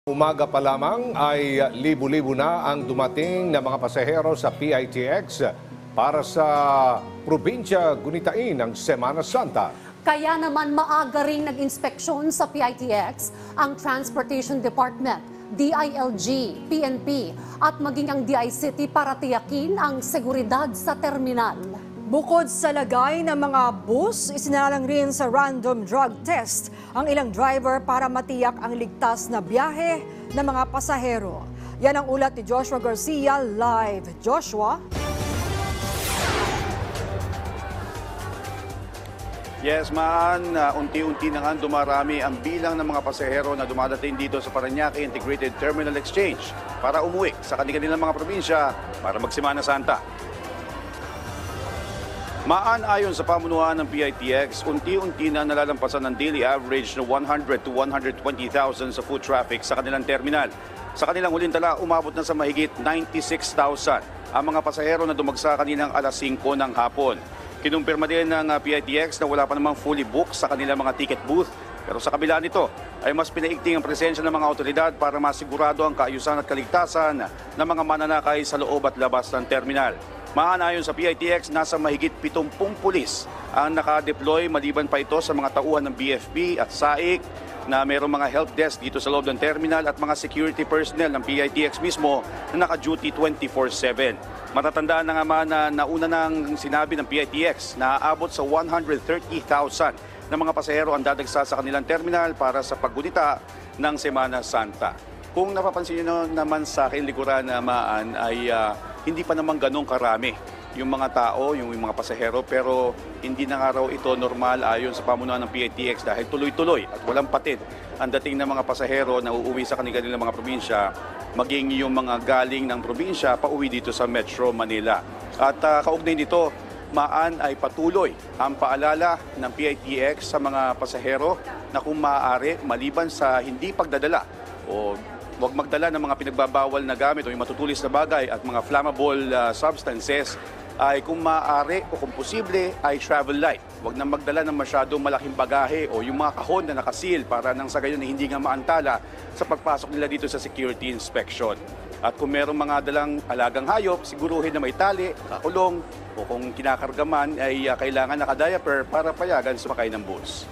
Umaga pa lamang ay libu-libo na ang dumating na mga pasahero sa PITX para sa probinsya gunitain ng Semana Santa. Kaya naman maaga ring nag-inspeksyon sa PITX ang Transportation Department, DILG, PNP at maging ang DICT para tiyakin ang seguridad sa terminal. Bukod sa lagay ng mga bus, isinalang rin sa random drug test ang ilang driver para matiyak ang ligtas na biyahe ng mga pasahero. Yan ang ulat ni Joshua Garcia live. Joshua? Yes, unti-unti na nga dumarami ang bilang ng mga pasahero na dumadating dito sa Parañaque Integrated Terminal Exchange para umuwi sa kanilang mga probinsya para magsimana Santa. Ayon sa pamunuan ng PITX, unti-unti na nalalampasan ng daily average na 100 to 120,000 sa foot traffic sa kanilang terminal. Sa kanilang huling tala, umabot na sa mahigit 96,000 ang mga pasahero na dumagsa kaninang alas 5 ng hapon. Kinumpirma din ng PITX na wala pa namang fully booked sa kanilang mga ticket booth. Pero sa kabila nito ay mas pinaigting ang presensya ng mga otoridad para masigurado ang kaayusan at kaligtasan ng mga mananakay sa loob at labas ng terminal. Ayon sa PITX, nasa mahigit 70 pulis ang nakadeploy maliban pa ito sa mga tauhan ng BFP at SAIC na mayroong mga help desk dito sa loob ng terminal at mga security personnel ng PITX mismo na naka-duty 24/7. Matatandaan na nga na nauna nang sinabi ng PITX na aabot sa 130,000 na mga pasahero ang dadagsa sa kanilang terminal para sa paggunita ng Semana Santa. Kung napapansin nyo naman sa akin likuran na ay hindi pa naman ganun karami yung mga tao, yung mga pasahero, pero hindi na nga raw ito normal ayon sa pamunuan ng PITX dahil tuloy-tuloy at walang patid ang dating ng mga pasahero na uuwi sa kanilang mga probinsya, maging yung mga galing ng probinsya pauwi dito sa Metro Manila. At kaugnay nito, ay patuloy ang paalala ng PITX sa mga pasahero na kung maaari, maliban sa hindi pagdadala o huwag magdala ng mga pinagbabawal na gamit o yung matutulis na bagay at mga flammable substances, ay kung maaari o kung posible ay travel light. Huwag na magdala ng masyadong malaking bagahe o yung mga kahon na nakasil para nang sa gayon na hindi nga maantala sa pagpasok nila dito sa security inspection. At kung merong mga dalang alagang hayop, siguruhin na may tali, kakulong o kung kinakarga man ay kailangan naka-diaper para payagan sumakay ng bus.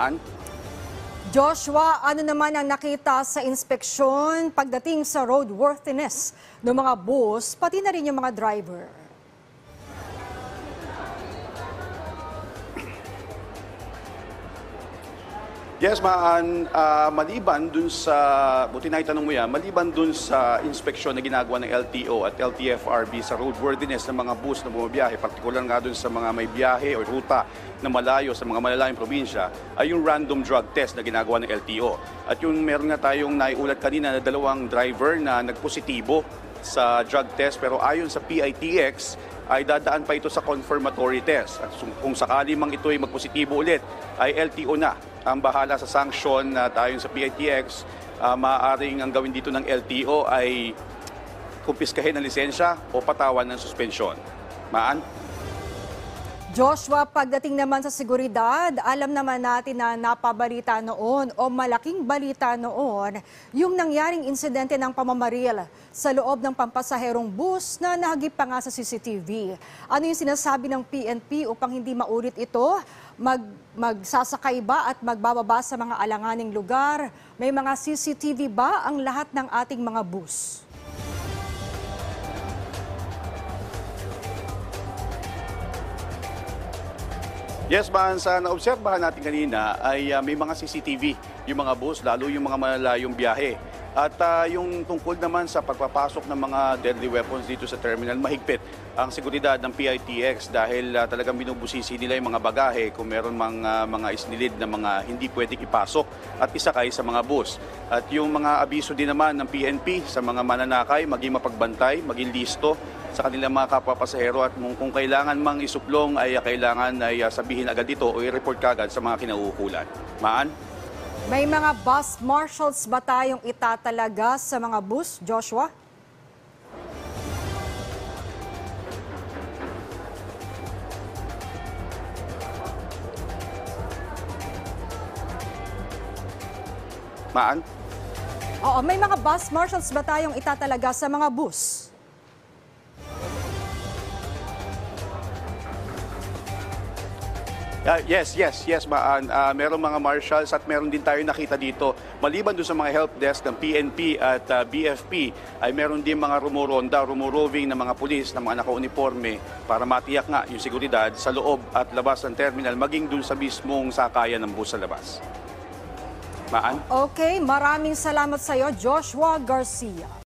Joshua, ano naman ang nakita sa inspeksyon pagdating sa roadworthiness ng mga bus, pati na rin yung mga driver? Yes, maliban dun sa, buti na itanong mo yan, maliban dun sa inspeksyon na ginagawa ng LTO at LTFRB sa roadworthiness ng mga bus na bumabiyahe, partikular nga dun sa mga may biyahe o ruta na malayo sa mga malalayong probinsya, ay yung random drug test na ginagawa ng LTO. At yung meron nga tayong naiulat kanina na 2 driver na nagpositibo sa drug test, pero ayon sa PITX, ay dadaan pa ito sa confirmatory test. At kung sakali mang ito ay magpositibo ulit, ay LTO na ang bahala sa sanction na ayon sa PITX. Maaaring ang gawin dito ng LTO ay kumpiskahin ng lisensya o patawan ng suspensyon. Joshua, pagdating naman sa seguridad, alam naman natin na napabalita noon o malaking balita noon yung nangyaring insidente ng pamamaril sa loob ng pampasaherong bus na nahagip pa nga sa CCTV. Ano yung sinasabi ng PNP upang hindi maulit ito? Magsasakay ba at magbababa sa mga alanganing lugar? May mga CCTV ba ang lahat ng ating mga bus? Yes, sa naobserbahan natin kanina ay may mga CCTV yung mga bus, lalo yung mga malalayong biyahe. At yung tungkol naman sa pagpapasok ng mga deadly weapons dito sa terminal, mahigpit ang seguridad ng PITX dahil talagang binubusisi nila yung mga bagahe kung meron mga isnilid na mga hindi pwedeng ipasok at isakay sa mga bus. At yung mga abiso din naman ng PNP sa mga mananakay, maging mapagbantay, maging listo sa kanilang mga kapwa-pasahero at kung kailangan mang isuplong ay kailangan ay sabihin agad ito o i-report kagad sa mga kinauukulan. May mga bus marshals ba tayong itatalaga sa mga bus, Joshua? Oo, may mga bus marshals ba tayong itatalaga sa mga bus? Yes, Maan. Merong mga marshals at meron din tayo nakita dito. Maliban doon sa mga help desk ng PNP at BFP, ay meron din mga rumuroving na mga pulis na mga naka-uniforme para matiyak nga yung seguridad sa loob at labas ng terminal, maging doon sa mismong sakayan ng bus sa labas. Maan? Okay, maraming salamat sa iyo, Joshua Garcia.